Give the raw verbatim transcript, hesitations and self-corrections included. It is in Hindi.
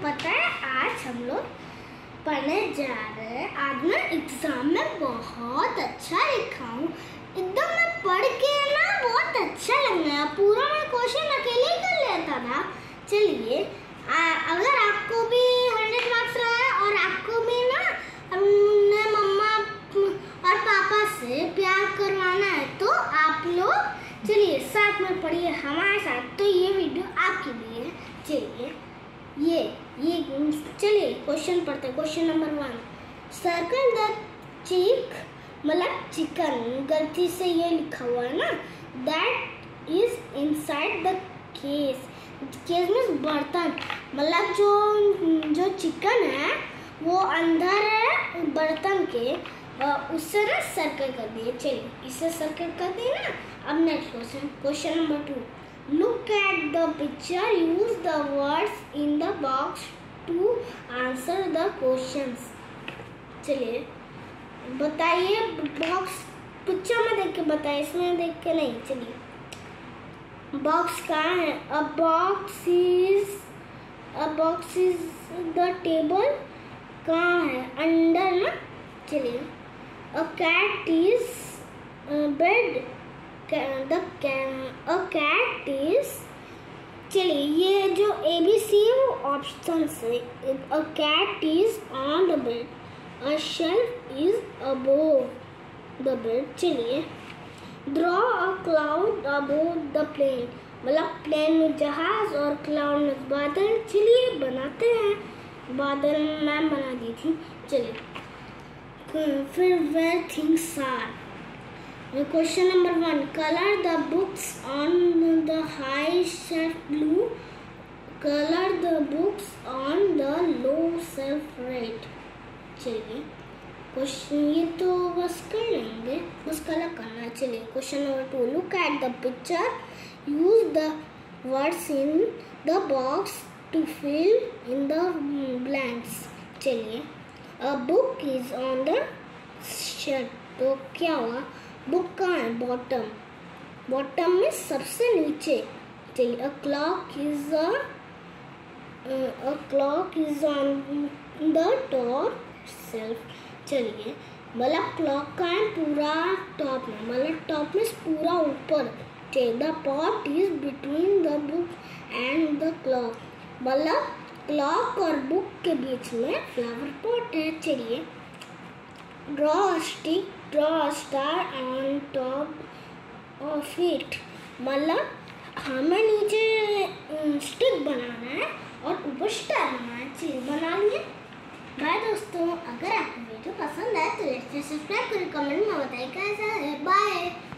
पता है आज हम लोग पढ़ने जा रहे हैं। आज मैं एग्जाम में बहुत अच्छा लिखा हूँ, एकदम मैं पढ़ के ना बहुत अच्छा लग रहा है। पूरा मैं क्वेश्चन अकेले ही कर लेता था। चलिए, अगर आपको भी हंड्रेड मार्क्स रहा है और आपको भी ना अपने मम्मा और पापा से प्यार करवाना है तो आप लोग चलिए साथ में पढ़िए हमारे साथ। तो ये वीडियो आपके लिए। चलिए ये ये चलिए क्वेश्चन पढ़ते हैं। Question number one, circle the chick मतलब चिकन, गलती से ये लिखा हुआ है ना, that is inside the case. Case में बर्तन, मतलब जो जो चिकन है वो अंदर है बर्तन के, उससे ना सर्कल कर दिए। चलिए इसे सर्कल कर दिए ना। अब next question, question number two, look at the picture, use the words in the box to answer the questions। चलिए बताइए, बॉक्स पिक्चर में देख के बताइए, इसमें देख के नहीं। चलिए बॉक्स कहाँ है? A box is a box is the table. कहाँ है? अंडर ना। चलिए a cat is bed. The a cat is, चलिए ये जो ए बी सी है वो ऑप्शन है। A cat is on the bed, a shelf is above the bed. चलिए draw a cloud above the plane, मतलब प्लेन में जहाज और क्लाउड में बादल। चलिए बनाते हैं, बादल मैम बना दी थी। चलिए फिर where things are. Question number one, color the books on the high shelf blue, color the books on the low shelf red। चलिए क्वेश्चन ये तो बस कर लेंगे, बस कलर करना। चलिए question number two, look at the picture, use the words in the box to fill in the blanks। चलिए a book is on the shelf, तो क्या हुआ? बुक कहाँ है? बॉटम, बॉटम में सबसे नीचे। चलिए a clock is a clock is on the top shelf. चलिए मतलब क्लॉक का है पूरा टॉप में, मतलब टॉप में पूरा ऊपर। चलिए the pot is between the book and the clock, मतलब क्लॉक और बुक के बीच में फ्लावर पॉट है। चलिए draw stick, draw star on top of it, मतलब हमें नीचे स्टिक बनाना है और ऊपर स्टार बनाना है। चलिए बना लिए। बाय दोस्तों, अगर आपको वीडियो पसंद आए तो सब्सक्राइब करें, कमेंट में बताइए कैसा है। बाय।